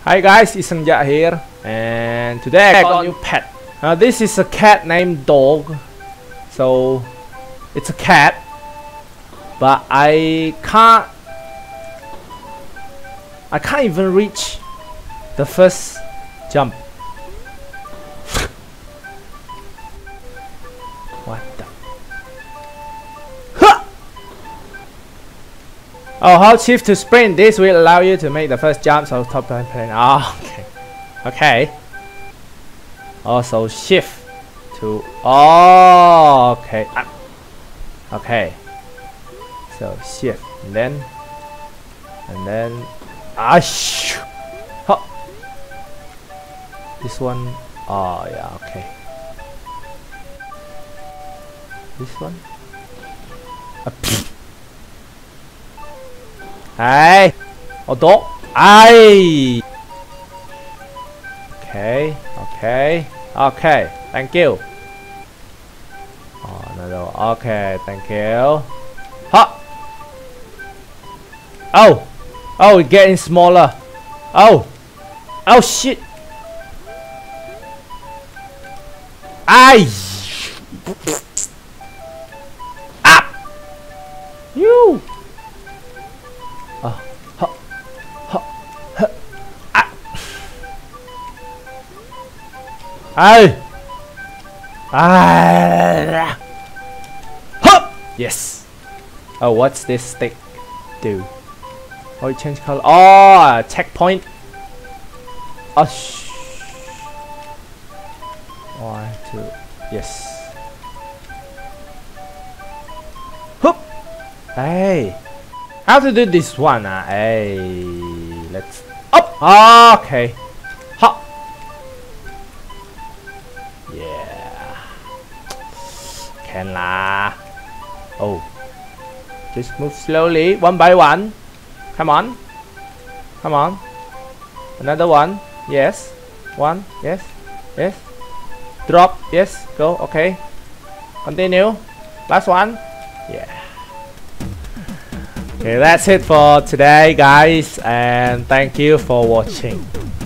Hi guys, Isangja here, and today I got a new pet. This is a cat named Dog. So it's a cat, but I can't even reach the first jump. What the? Huh! Oh, hold shift to sprint. This will allow you to make the first jumps of top plane. Oh, okay. Okay. Also shift to. Oh, okay. Okay. So shift and then huh. This one. Oh yeah. Okay. This one. Hey. Oh, dog. Aye. Okay. Okay. Okay. Thank you. Oh no. Okay. Thank you. Ha. Oh. Oh, it's getting smaller. Oh. Oh shit. Aye. Up. You. Hey! Yes! Oh, what's this stick do? Oh, it change color. Oh, checkpoint. Oh, 1, 2. Yes. Hoop! Hey! How to do this one? Hey! Let's up! Oh, okay. Hop! Yeah. Can la. Oh. Just move slowly, one by one. Come on. Come on. Another one. Yes. One. Yes. Yes. Drop. Yes. Go. Okay. Continue. Last one. Yeah. Okay, that's it for today, guys, and thank you for watching.